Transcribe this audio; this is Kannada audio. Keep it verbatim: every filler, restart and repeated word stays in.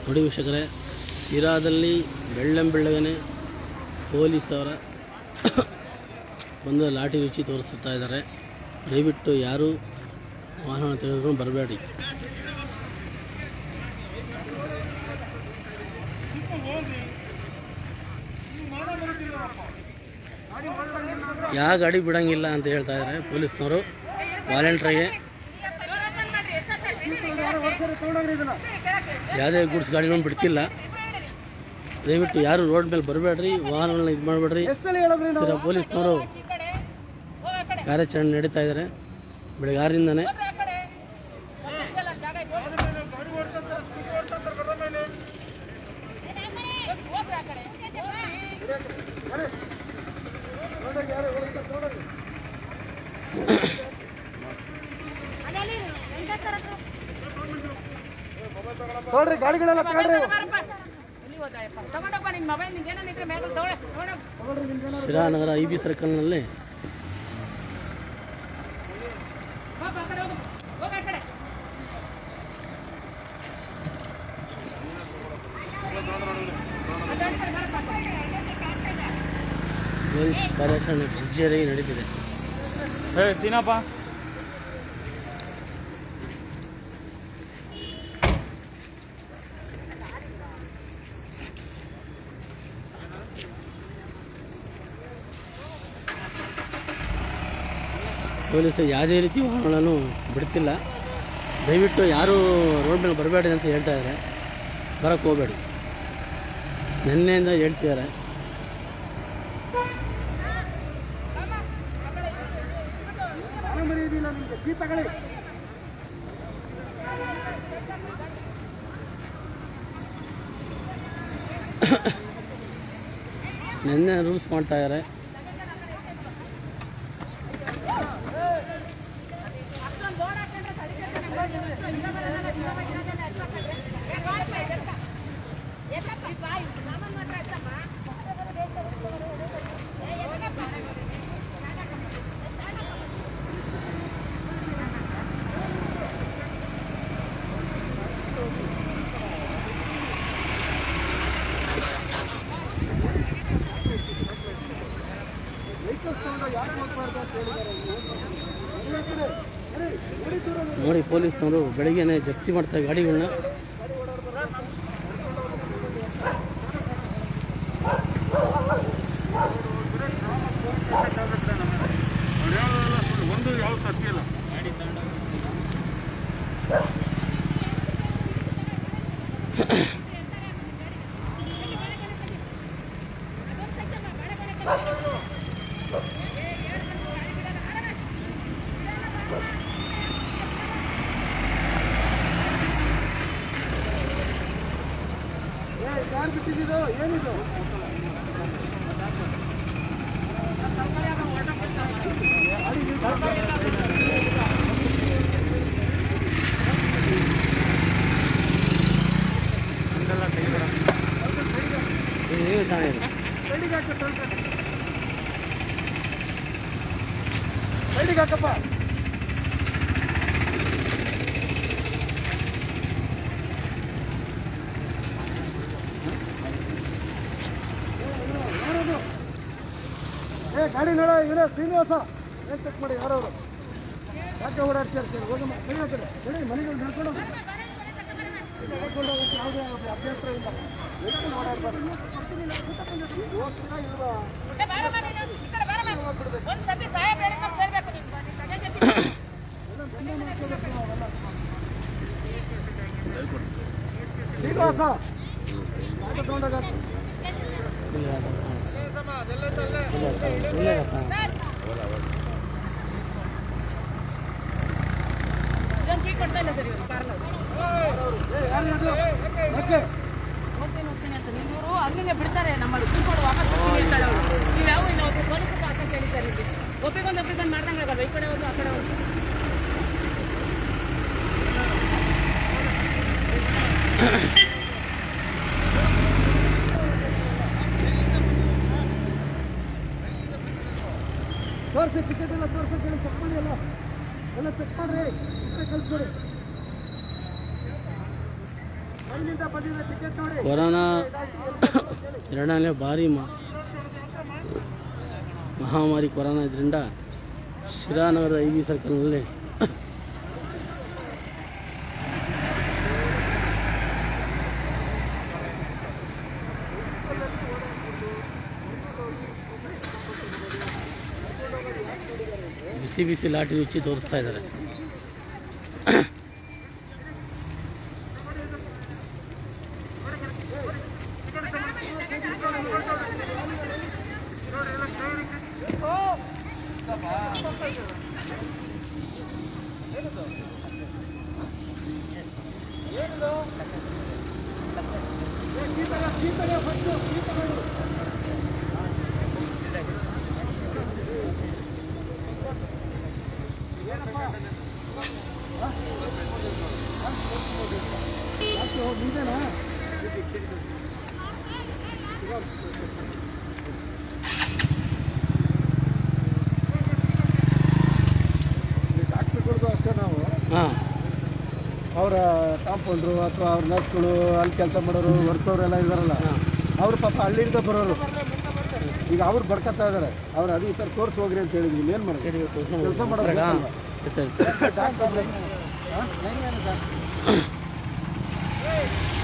ನೋಡಿ ವೀಕ್ಷಕರೇ, ಸಿರಾದಲ್ಲಿ ಬೆಳ್ಳಂಬೆಳ್ಳಗನೆ ಪೊಲೀಸವರ ಒಂದು ಲಾಠಿ ರುಚಿ ತೋರಿಸ್ತಾ ಇದ್ದಾರೆ. ದಯವಿಟ್ಟು ಯಾರು ವಾಹನ ತೆಗೆದುಕೊಂಡು ಬರಬೇಡಿ. ಯಾವ ಗಾಡಿ ಬಿಡಂಗಿಲ್ಲ ಅಂತ ಹೇಳ್ತಾ ಇದ್ದಾರೆ ಪೊಲೀಸ್ನವರು ವಾಲಂಟ್ರಿಗೆ. ಯಾವುದೇ ಗೂಡ್ಸ್ ಗಾಡಿನೂ ಬಿಡ್ತಿಲ್ಲ. ದಯವಿಟ್ಟು ಯಾರು ರೋಡ್ ಮೇಲೆ ಬರಬೇಡ್ರಿ, ವಾಹನಗಳನ್ನ ಇದು ಮಾಡಬೇಡ್ರಿ. ಪೊಲೀಸ್ನವರು ಕಾರ್ಯಾಚರಣೆ ನಡೀತಾ ಇದ್ದಾರೆ ಬೆಳಗ್ಗೆ ಆರರಿಂದನೇ. ನೋಡ್ರಿ ಗಾಡಿಗಳೆಲ್ಲ ಶಿರಾನಗರ ಐ ಬಿ ಸರ್ಕಲ್ನಲ್ಲಿ ಪೊಲೀಸ್ ಕಾರ್ಯಾಚರಣೆ ಭರ್ಜರಿಯಾಗಿ ನಡೀತಿದೆ. ಸೀನಪ್ಪ ಪೊಲೀಸರು ಯಾವುದೇ ರೀತಿ ವಾಹನಗಳನ್ನು ಬಿಡ್ತಿಲ್ಲ. ದಯವಿಟ್ಟು ಯಾರೂ ರೋಡ್ ಮೇಲೆ ಬರಬೇಡಿ ಅಂತ ಹೇಳ್ತಾ ಇದ್ದಾರೆ. ಬರೋಕ್ಕೆ ಹೋಗಬೇಡಿ, ನಿನ್ನೆಯಿಂದ ಹೇಳ್ತಿದ್ದಾರೆ. ನಿನ್ನೆ ರೂಲ್ಸ್ ಮಾಡ್ತಾ ಇದ್ದಾರೆ. ನೋಡಿ ಪೊಲೀಸ್ನವರು ಬೆಳಗ್ಗೆನೆ ಜಪ್ತಿ ಮಾಡ್ತಾರೆ ಗಾಡಿಗಳನ್ನ. ಒಂದು ಯಾವ ತಪ್ಪಿಲ್ಲ. ಯಾರು ಬಿಟ್ಟಿದ್ದು ಏನಿದು? ಸೈಡಿಗೆ ಹಾಕಪ್ಪ. ಏ ಗಾಡಿ ನೋಡ, ಇವನೇ ಶ್ರೀನಿವಾಸ. ಏನು ಚೆಕ್ ಮಾಡಿ ಯಾರವರು ಯಾಕೆ ಓಡಾಡ್ತಿರ್ತೀರಿ? ಹೋಗಿ ಮನೆ ಹಾಕಿದೆ ಹೇಳಿ, ಮನೆಗಳು ನಡ್ಕೊಂಡು ಹೋಗಿ ನಡ್ಕೊಂಡು ಹೋಗಿ ಯಾವುದೇ ಅಭ್ಯಂತರ ಇಲ್ಲ. ಎಷ್ಟು ಓಡಾಡ್ಬಾರ್ದು. ಶ್ರೀನಿವಾಸ ತಗೊಂಡೋಗ ಕೊಡ್ತಾ ಇಲ್ಲ ಸರ್ ಇವರು ಕಾರಣ ಇವರು ಹಂಗೆ ಬಿಡ್ತಾರೆ. ನಮ್ಮ ಕುಂತ್ಕೊಂಡು ವಾಪಸ್ ಹೇಳ್ತಾಳೆ ಅವಳು. ನೀವು ಯಾವ ನಾವು ಪೊಲೀಸ್ ಹಾಕಂತ ಹೇಳಿ ಸರ್ ಇಲ್ಲಿ ಒಪ್ಪಿಗೊಂದು ಒಪ್ಪಿಗೊಂದು ಮಾಡ್ದಂಗೆ ಆಗಲ್ಲ. ಈ ಕಡೆ ಒಂದು ಆ ಕಡೆ ಒಂದು ತೋರಿಸಿ ಟಿಕೆಟ್ ಎಲ್ಲ ತೋರಿಸಿ ಚೆಕ್ ಮಾಡಿ ಎಲ್ಲ ಎಲ್ಲ ಚೆಕ್ ಮಾಡ್ರಿ ಕಳಿಸ್ಕೊಡಿ. ಕೊರೋನಾ ಎರಡನೇ ಬಾರಿ ಮ- ಮಹಾಮಾರಿ ಕೊರೋನಾ ಇದರಿಂದ ಶಿರಾನಗರದ ಐ ಬಿ ಸರ್ಕಲ್ನಲ್ಲಿ ಬಿಸಿ ಬಿಸಿ ಲಾಠಿ ರುಚಿ ತೋರಿಸ್ತಾ ಇದ್ದಾರೆ. ಡಾಕ್ಟ್ರುಗಳ್ದು ಅಷ್ಟೇ ನಾವು ಹಾಂ ಅವರ ಕಾಂಪೌಂಡ್ರು ಅಥವಾ ಅವ್ರ ನರ್ಸ್ಗಳು ಅಲ್ಲಿ ಕೆಲಸ ಮಾಡೋರು ವರ್ಸೋರೆಲ್ಲ ಇದಾರಲ್ಲ ಅವರು ಪಾಪ ಹಳ್ಳಿಯಿಂದ ಬರೋರು ಈಗ ಅವ್ರು ಬರ್ಕೊತಾ ಇದ್ದಾರೆ. ಅವ್ರು ಅದು ಈ ಥರ ತೋರಿಸಿ ಹೋಗ್ರಿ ಅಂತ ಹೇಳಿದ್ವಿ. ಏನು ಮಾಡೋದು ಕೆಲಸ ಮಾಡೋದು ಡಾಕ್ಟರ್